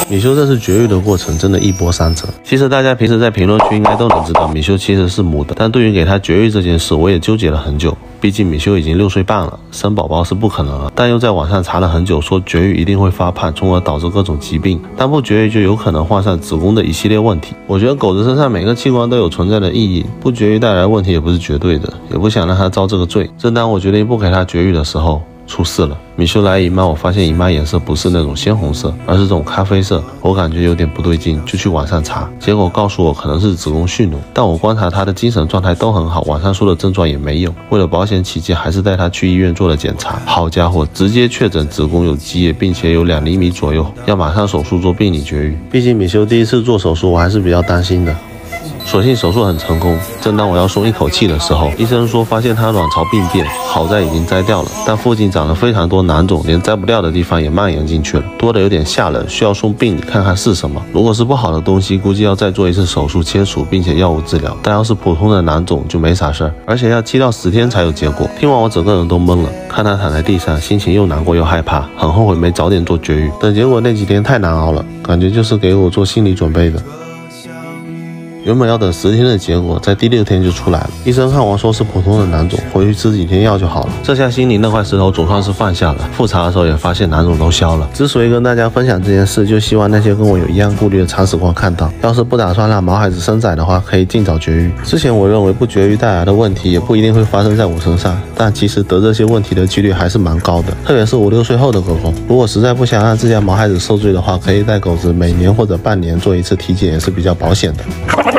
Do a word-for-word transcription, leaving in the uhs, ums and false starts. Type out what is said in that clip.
米修这次绝育的过程真的一波三折。其实大家平时在评论区应该都能知道，米修其实是母的，但对于给他绝育这件事，我也纠结了很久。毕竟米修已经六岁半了，生宝宝是不可能了，但又在网上查了很久，说绝育一定会发胖，从而导致各种疾病，但不绝育就有可能患上子宫的一系列问题。我觉得狗子身上每个器官都有存在的意义，不绝育带来的问题也不是绝对的，也不想让它遭这个罪。正当我决定不给它绝育的时候，出事了。米修来姨妈，我发现姨妈颜色不是那种鲜红色，而是这种咖啡色，我感觉有点不对劲，就去网上查，结果告诉我可能是子宫蓄脓，但我观察她的精神状态都很好，网上说的症状也没有。为了保险起见，还是带她去医院做了检查。好家伙，直接确诊子宫有积液，并且有两厘米左右，要马上手术做病理绝育。毕竟米修第一次做手术，我还是比较担心的。所幸手术很成功，正当我要松一口气的时候，医生说发现她卵巢病变，好在已经摘掉了，但附近长了非常多囊肿，连摘不掉的地方也蔓延进去了，多的有点吓人，需要送病理看看是什么。如果是不好的东西，估计要再做一次手术切除，并且药物治疗，但要是普通的囊肿就没啥事儿，而且要七到十天才有结果。听完我整个人都懵了，看她躺在地上，心情又难过又害怕，很后悔没早点做绝育。等结果那几天太难熬了，感觉就是给我做心理准备的。原本要等十天的结果，在第六天就出来了。医生看完说是普通的囊肿，回去吃几天药就好了。这下心里那块石头总算是放下了。复查的时候也发现囊肿都消了。之所以跟大家分享这件事，就希望那些跟我有一样顾虑的铲屎官看到，要是不打算让毛孩子生崽的话，可以尽早绝育。之前我认为不绝育带来的问题也不一定会发生在我身上，但其实得这些问题的几率还是蛮高的，特别是五六岁后的狗狗。如果实在不想让自家毛孩子受罪的话，可以带狗子每年或者半年做一次体检，也是比较保险的。